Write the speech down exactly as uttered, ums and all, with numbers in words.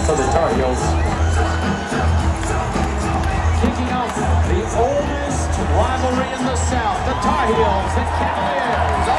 for the Tar Heels. Kicking off the oldest rivalry in the South, the Tar Heels, the Cavaliers.